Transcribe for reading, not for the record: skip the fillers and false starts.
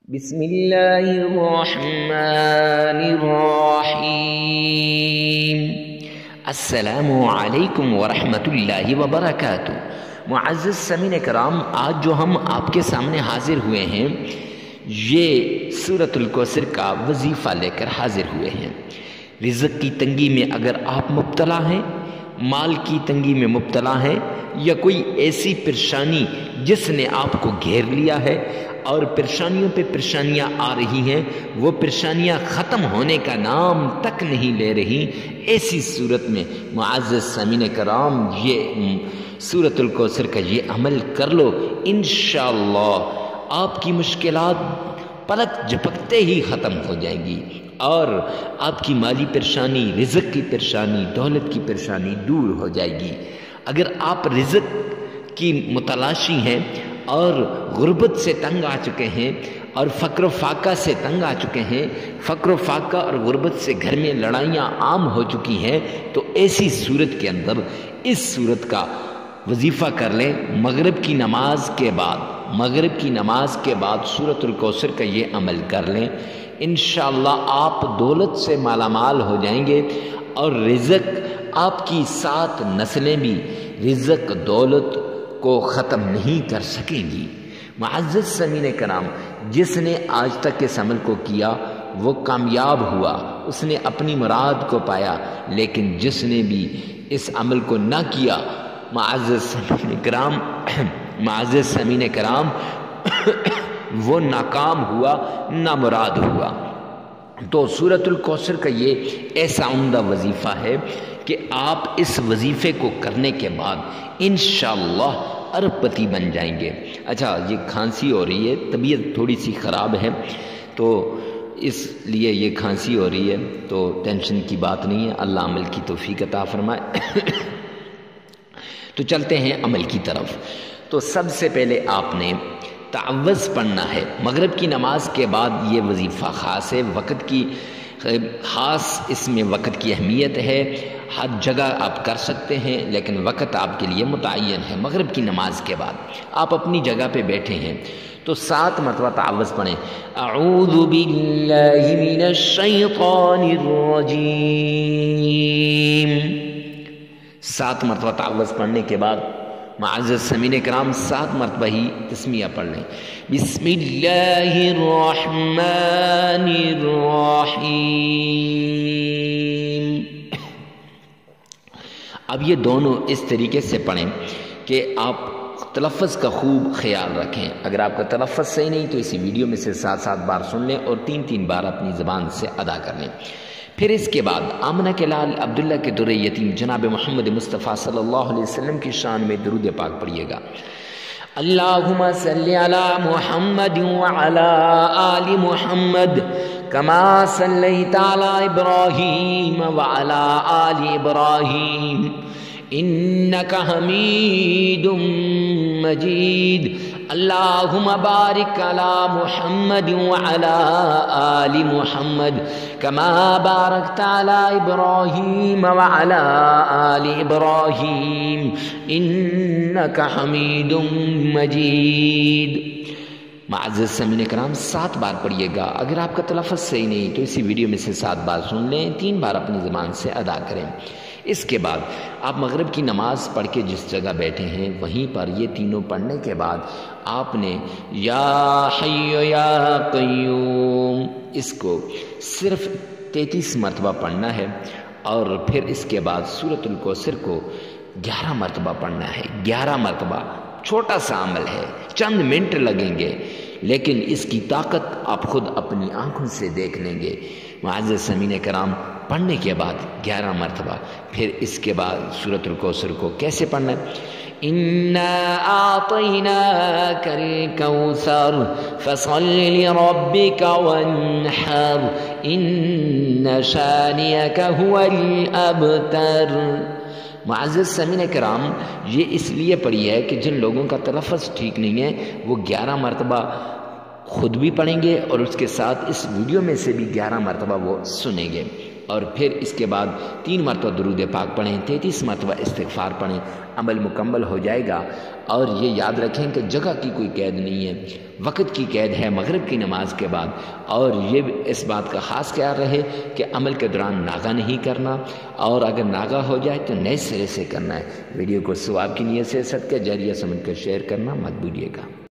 بسم اللہ الرحمن الرحیم۔ السلام علیکم ورحمۃ اللہ وبرکاتہ۔ معزز سامعین کرام، آج جو ہم آپ کے سامنے حاضر ہوئے ہیں یہ سورۃ الکوثر کا وظیفہ لے کر حاضر ہوئے ہیں۔ رزق کی تنگی میں اگر آپ مبتلا ہیں، مال کی تنگی میں مبتلا ہیں، یا کوئی ایسی پریشانی جس نے آپ کو گھیر لیا ہے اور پریشانیوں پہ پریشانیاں آ رہی ہیں، وہ پریشانیاں ختم ہونے کا نام تک نہیں لے رہی، ایسی صورت میں معزز سامعین کرام یہ سورۃ الکوثر کا یہ عمل کر لو، انشاءاللہ آپ کی مشکلات پلک جھپکتے ہی ختم ہو جائیں گی اور آپ کی مالی پریشانی، رزق کی پریشانی، دولت کی پریشانی دور ہو جائے گی۔ اگر آپ رزق کی متلاشی ہیں اور غربت سے تنگ آ چکے ہیں اور فقر و فاقہ سے تنگ آ چکے ہیں، فقر و فاقہ اور غربت سے گھر میں لڑائیاں عام ہو چکی ہیں، تو ایسی صورت کے اندر اس صورت کا وظیفہ کر لیں۔ مغرب کی نماز کے بعد سورۃ الکوثر کا یہ عمل کر لیں، انشاءاللہ آپ دولت سے مالا مال ہو جائیں گے اور رزق آپ کی 7 نسلیں بھی رزق دولت کو ختم نہیں کر سکیں گی۔ معزز سامعین کرام، جس نے آج تک اس عمل کو کیا وہ کامیاب ہوا، اس نے اپنی مراد کو پایا، لیکن جس نے بھی اس عمل کو نہ کیا، معزز سامعین کرام وہ ناکام ہوا، نامراد ہوا۔ تو سورۃ الکوثر کا یہ ایسا عمدہ وظیفہ ہے کہ آپ اس وظیفے کو کرنے کے بعد انشاءاللہ ارب پتی بن جائیں گے۔ اچھا، یہ کھانسی ہو رہی ہے، طبیعت تھوڑی سی خراب ہے تو اس لیے یہ کھانسی ہو رہی ہے، تو ٹینشن کی بات نہیں ہے، اللہ عمل کی توفیق عطا فرمائے۔ تو چلتے ہیں عمل کی طرف۔ تو سب سے پہلے آپ نے تعوذ پڑھنا ہے۔ مغرب کی نماز کے بعد یہ وظیفہ خاص ہے، وقت کی خاص اس میں وقت کی اہمیت ہے، ہر جگہ آپ کر سکتے ہیں لیکن وقت آپ کے لیے متعین ہے۔ مغرب کی نماز کے بعد آپ اپنی جگہ پہ بیٹھے ہیں تو 7 مرتبہ تعوذ پڑھیں۔ اعوذ باللہ من الشیطان الرجیم۔ 7 مرتبہ تعوذ پڑھنے کے بعد معزز سامعین کرام 7 مرتبہ ہی تسمیہ پڑھ لیں۔ بسم اللہ الرحمن الرحیم۔ اب یہ دونوں اس طریقے سے پڑھیں کہ آپ تلفظ کا خوب خیال رکھیں۔ اگر آپ کا تلفظ صحیح نہیں تو اسی ویڈیو میں سے 7 بار سن لیں اور 3 بار اپنی زبان سے ادا کر لیں۔ پھر اس کے بعد آمنہ کے لال عبداللہ کے در یتیم جناب محمد مصطفیٰ صلی اللہ علیہ وسلم کی شان میں درود پاک پڑھیے گا۔ اللہم صلی علی محمد وعلی آل محمد کما صلیت علی ابراہیم وعلی آل ابراہیم انک حمید مجید۔ اللہم بارک علی محمد وعلی آل محمد کما بارکت علی ابراہیم وعلی آل ابراہیم انک حمید مجید۔ معزز سامعین کرام 7 بار پڑھیے گا۔ اگر آپ کا تلفظ صحیح نہیں تو اسی ویڈیو میں سے 7 بار سن لیں، 3 بار اپنی زبان سے ادا کریں۔ اس کے بعد آپ مغرب کی نماز پڑھ کے جس جگہ بیٹھے ہیں وہیں پر یہ تینوں پڑھنے کے بعد آپ نے یا حی یا قیوم اس کو صرف 33 مرتبہ پڑھنا ہے، اور پھر اس کے بعد سورۃ الکوثر کو 11 مرتبہ پڑھنا ہے۔ 11 مرتبہ چھوٹا سا عمل ہے، چند منٹ لگیں گے لیکن اس کی طاقت آپ خود اپنی آنکھوں سے دیکھ لیں گے۔ معزز سامعین کرام، پڑھنے کے بعد 11 مرتبہ پھر اس کے بعد سورۃ الکوثر کو کیسے پڑھنا ہے؟ اِنَّا أَعْطَيْنَاكَ الْكَوْثَرَ فَصَلِّ لِرَبِّكَ وَانْحَرْ إِنَّ شَانِئَكَ هُوَ الْأَبْتَرُ۔ معزز سامعین کرام، یہ اس لیے پڑھی ہے کہ جن لوگوں کا تلفظ ٹھیک نہیں ہے وہ 11 مرتبہ خود بھی پڑھیں گے اور اس کے ساتھ اس ویڈیو میں سے بھی 11 مرتبہ وہ سنیں گے۔ اور پھر اس کے بعد 3 مرتبہ درود پاک پڑھیں، 33 مرتبہ استغفار پڑھیں، عمل مکمل ہو جائے گا۔ اور یہ یاد رکھیں کہ جگہ کی کوئی قید نہیں ہے، وقت کی قید ہے مغرب کی نماز کے بعد۔ اور یہ اس بات کا خاص خیال رہے کہ عمل کے دوران ناغہ نہیں کرنا، اور اگر ناغہ ہو جائے تو نئے سرے سے کرنا ہے۔ ویڈیو کو ثواب کی نیت سے صدقہ جاریہ سمجھ کر شیئر کرنا مت بھولیے گا۔